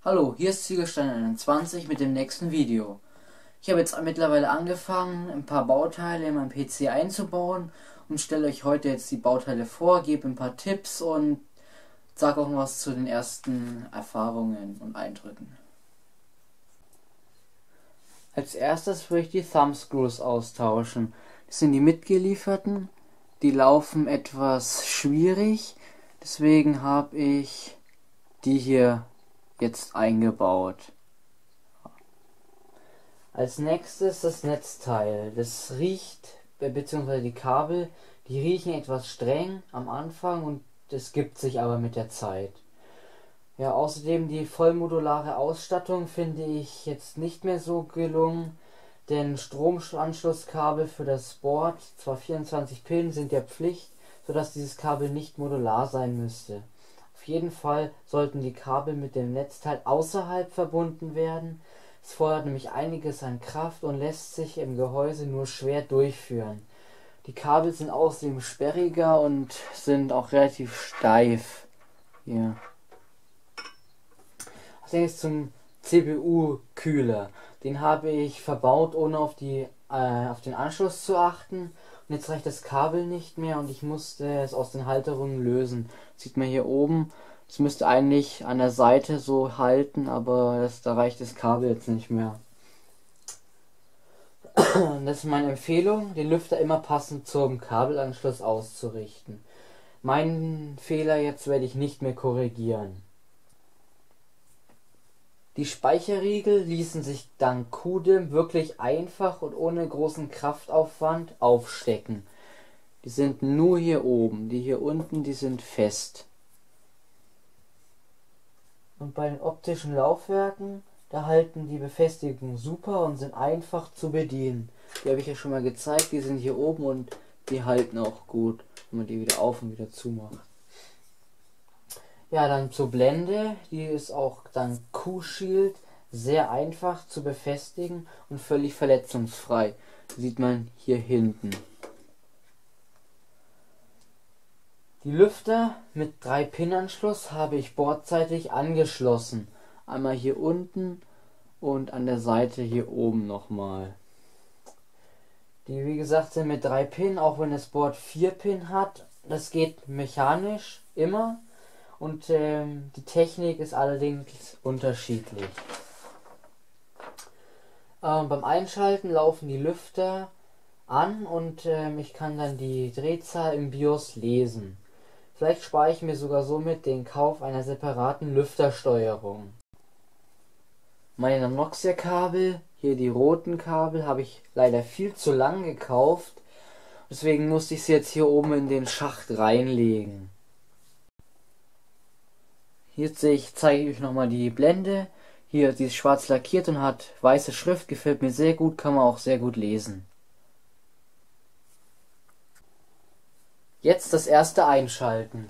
Hallo, hier ist Ziegelstein21 mit dem nächsten Video. Ich habe jetzt mittlerweile angefangen, ein paar Bauteile in meinem PC einzubauen und stelle euch heute jetzt die Bauteile vor, gebe ein paar Tipps und sage auch was zu den ersten Erfahrungen und Eindrücken. Als erstes würde ich die Thumbscrews austauschen. Das sind die mitgelieferten. Die laufen etwas schwierig, deswegen habe ich die hier jetzt eingebaut. Als nächstes das Netzteil. Das riecht, beziehungsweise die Kabel, die riechen etwas streng am Anfang und das gibt sich aber mit der Zeit. Ja, außerdem die vollmodulare Ausstattung finde ich jetzt nicht mehr so gelungen, denn Stromanschlusskabel für das Board, zwar 24 Pin sind ja Pflicht, sodass dieses Kabel nicht modular sein müsste. Auf jeden Fall sollten die Kabel mit dem Netzteil außerhalb verbunden werden. Es fordert nämlich einiges an Kraft und lässt sich im Gehäuse nur schwer durchführen. Die Kabel sind außerdem sperriger und sind auch relativ steif. Hier. Als nächstes zum CPU-Kühler. Den habe ich verbaut, ohne auf den Anschluss zu achten. Und jetzt reicht das Kabel nicht mehr und ich musste es aus den Halterungen lösen. Das sieht man hier oben. Es müsste eigentlich an der Seite so halten, aber da reicht das Kabel jetzt nicht mehr. Das ist meine Empfehlung, den Lüfter immer passend zum Kabelanschluss auszurichten. Meinen Fehler jetzt werde ich nicht mehr korrigieren. Die Speicherriegel ließen sich dank QDIM wirklich einfach und ohne großen Kraftaufwand aufstecken. Die sind nur hier oben, die hier unten, die sind fest. Und bei den optischen Laufwerken, da halten die Befestigungen super und sind einfach zu bedienen. Die habe ich ja schon mal gezeigt, die sind hier oben und die halten auch gut, wenn man die wieder auf und wieder zumacht. Ja, dann zur Blende, die ist auch dank Q-Shield sehr einfach zu befestigen und völlig verletzungsfrei. Das sieht man hier hinten. Die Lüfter mit 3-Pin-Anschluss habe ich bordseitig angeschlossen. Einmal hier unten und an der Seite hier oben nochmal. Die, wie gesagt, sind mit 3 Pin, auch wenn das Board 4 Pin hat. Das geht mechanisch immer. Und die Technik ist allerdings unterschiedlich. Beim Einschalten laufen die Lüfter an und ich kann dann die Drehzahl im BIOS lesen. Vielleicht spare ich mir sogar somit den Kauf einer separaten Lüftersteuerung. Meine Nanoxia-Kabel, hier die roten Kabel, habe ich leider viel zu lang gekauft. Deswegen musste ich sie jetzt hier oben in den Schacht reinlegen. Hier zeige ich euch nochmal die Blende. Hier, die ist schwarz lackiert und hat weiße Schrift. Gefällt mir sehr gut, kann man auch sehr gut lesen. Jetzt das erste Einschalten.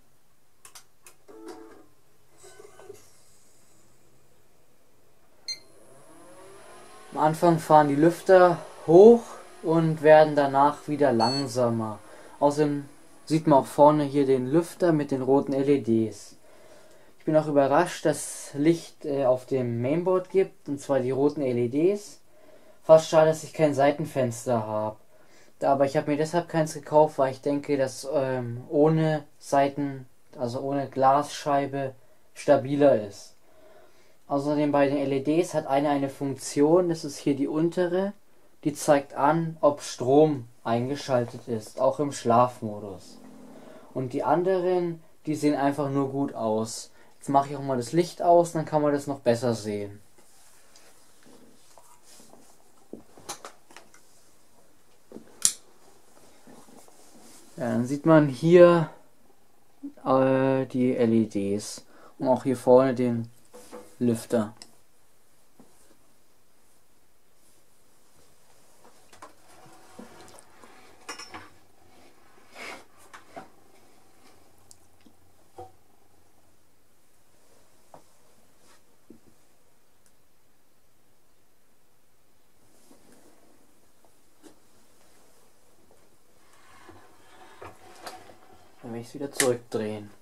Am Anfang fahren die Lüfter hoch und werden danach wieder langsamer. Außerdem sieht man auch vorne hier den Lüfter mit den roten LEDs. Ich bin auch überrascht, dass Licht auf dem Mainboard gibt, und zwar die roten LEDs. Fast schade, dass ich kein Seitenfenster habe. Aber ich habe mir deshalb keins gekauft, weil ich denke, dass ohne Seiten, also ohne Glasscheibe, stabiler ist. Außerdem bei den LEDs hat eine Funktion, das ist hier die untere, die zeigt an, ob Strom eingeschaltet ist, auch im Schlafmodus. Und die anderen, die sehen einfach nur gut aus. Jetzt mache ich auch mal das Licht aus, dann kann man das noch besser sehen. Ja, dann sieht man hier die LEDs und auch hier vorne den Lüfter. Dann werde ich es wieder zurückdrehen.